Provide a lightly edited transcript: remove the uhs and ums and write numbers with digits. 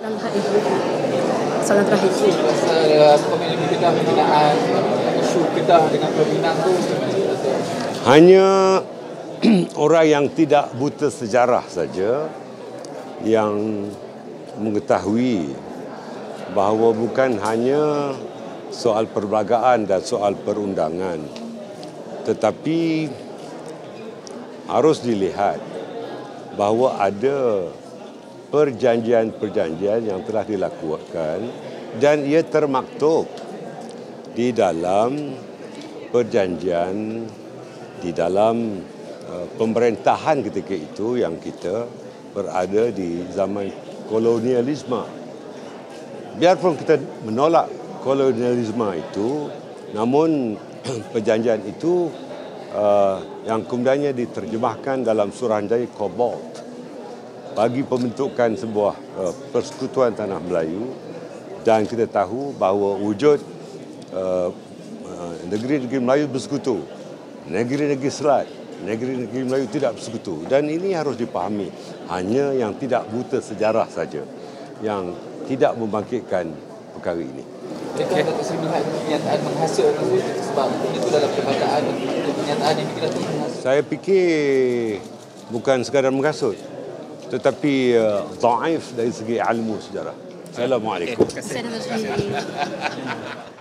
dalam hal itu. Soalan terakhir. Komuniti kita pembinaan isu kita dengan pembinaan itu hanya orang yang tidak buta sejarah saja yang mengetahui bahawa bukan hanya soal perbelanjaan dan soal perundangan, tetapi harus dilihat bahawa ada perjanjian-perjanjian yang telah dilakukan dan ia termaktub di dalam perjanjian, di dalam pemerintahan ketika itu yang kita berada di zaman kolonialisme. Biarpun kita menolak kolonialisme itu, namun perjanjian itu yang kemudiannya diterjemahkan dalam Suruhanjaya Cobalt bagi pembentukan sebuah persekutuan tanah Melayu, dan kita tahu bahawa wujud negeri-negeri Melayu bersekutu, negeri-negeri Selat, negeri-negeri Melayu tidak bersekutu, dan ini harus dipahami. Hanya yang tidak buta sejarah saja yang tidak membangkitkan perkara ini. Mereka Datuk Seri melihat kenyataan menghasut sebab itu dalam perkataan kenyataan yang kita tengok. Saya fikir bukan sekadar menghasut, tetapi dhaif dari segi ilmu sejarah. Assalamualaikum. Terima kasih.